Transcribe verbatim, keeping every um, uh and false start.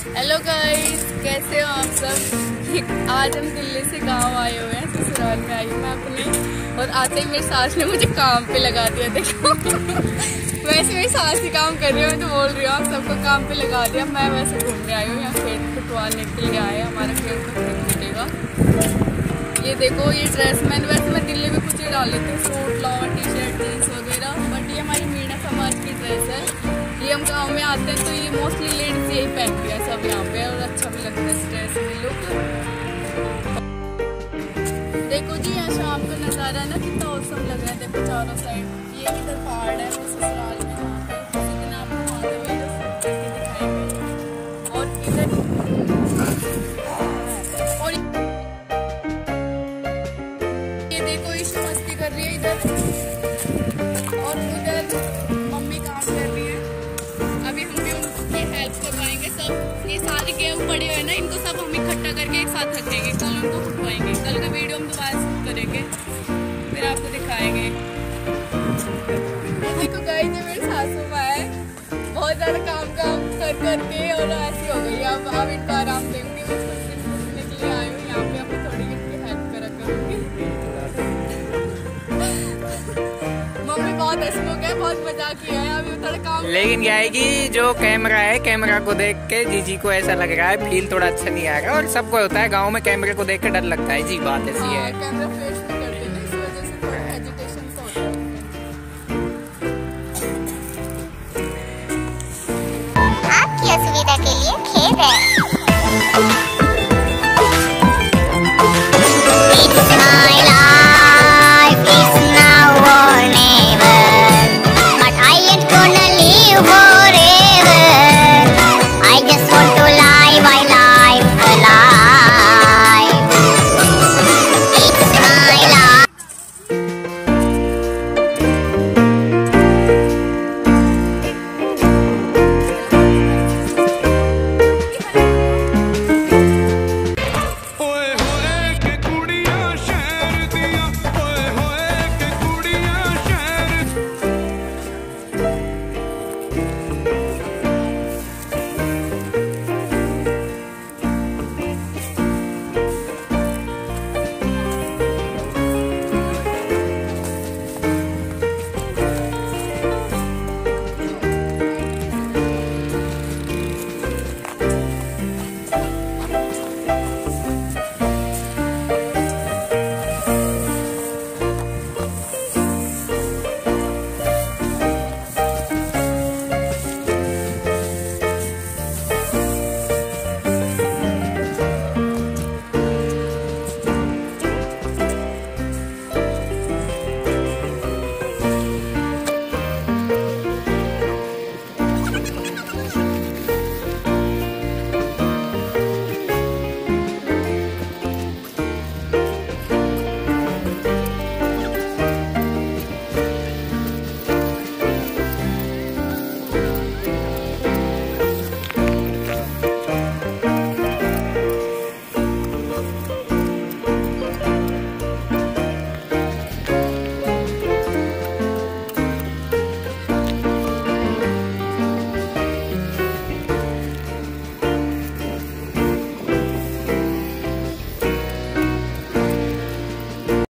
Hello guys, कैसे हो आप सब। आज हम दिल्ली से गांव आए हुए हैं, ससुराल में आई हूँ मैं अपने। और आते ही मेरी सास ने मुझे काम पे लगा दिया। देखो वैसे मेरी सास ही काम कर रही है, मैं तो बोल रही हूँ आप सबको काम पे लगा दिया। मैं वैसे घूमने आई हूँ, यहाँ खेत कटवाने के लिए आए, हमारा खेत तो खेत मिलेगा। ये देखो ये ड्रेस, मैंने वैसे मैं दिल्ली में कुछ ही डाल लेती हूँ, suit lower T shirt jeans वगैरह, बट ये हमारी मीणा समाज की ड्रेस है। ये हम गांव में आते हैं तो ये मोस्टली लेडीज यही पहनती है सब यहाँ पे, और अच्छा भी लगता है इस ड्रेस में लुक। देखो जी यहाँ शाम का नज़ारा है ना, कितना औसम लग रहा है। देखो चारों साइड ये इधर पहाड़ है, वो ससुराल में वहाँ पे किसी दिन आपको वहाँ पे भी दिखाएंगे। और इधर और ये देखो इश्क मस्ती कर रही है इधर, और उधर मम्मी काम कर रही है। अभी हम भी उनकी हेल्प करवाएंगे। सब ये सारे गेम पड़े हुए हैं ना, इनको सब हम इकट्ठा करके एक साथ रखेंगे, कल उनको फुटवाएंगे। कल का वीडियो हम दोबारा शूट करेंगे, फिर आपको दिखाएंगे। देखो गाइस, ये मेरी सासू माँ है, बहुत ज़्यादा काम काम कर करके और ऐसी हो गई। अब अब इनको आराम देंगे, मैं कुछ दिन घूमने के लिए आई हूँ यहाँ पे, अपनी थोड़ी इनकी हेल्प करा करूँगी। मम्मी बहुत हंसमुख है, बहुत मजाक किया है, अभी थोड़ा काम। लेकिन क्या है कि जो कैमरा है, कैमरा को देख के जीजी को ऐसा लग रहा है, फील थोड़ा अच्छा नहीं आ रहा। और सबको होता है गांव में, कैमरे को देख के डर लगता है जी, बात ऐसी है। Camera flash